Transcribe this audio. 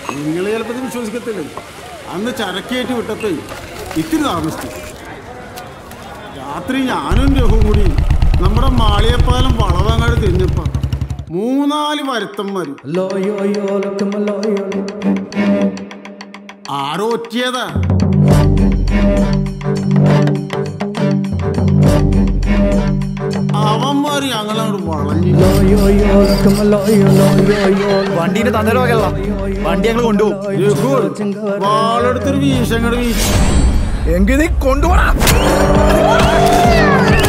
നിങ്ങൾ ചിലപ്പോൾ വിശ്വസിക്കത്തില്ല. അന്ന് ചരക്കേറ്റ് വിട്ടപ്പോ ഇത്തിരി താമസിച്ചു. രാത്രി ഞാനും രഘുവും കൂടി നമ്മുടെ മാളിയപ്പാലം വളവങ്ങാട് തിരിഞ്ഞപ്പോ 3-4 വരുത്തന്മാര് ആരോ ഒറ്റിയതാ. അവന്മാര് ഞങ്ങളോട് വളഞ്ഞു. വണ്ടീന്റെ തന്നേരമല്ല, വണ്ടി ഞങ്ങൾ കൊണ്ടുപോകും. രഘു വാളെടുത്തൊരു വീശങ്ങട് വീശി. എങ്കിൽ നീ കൊണ്ടുപോകണം.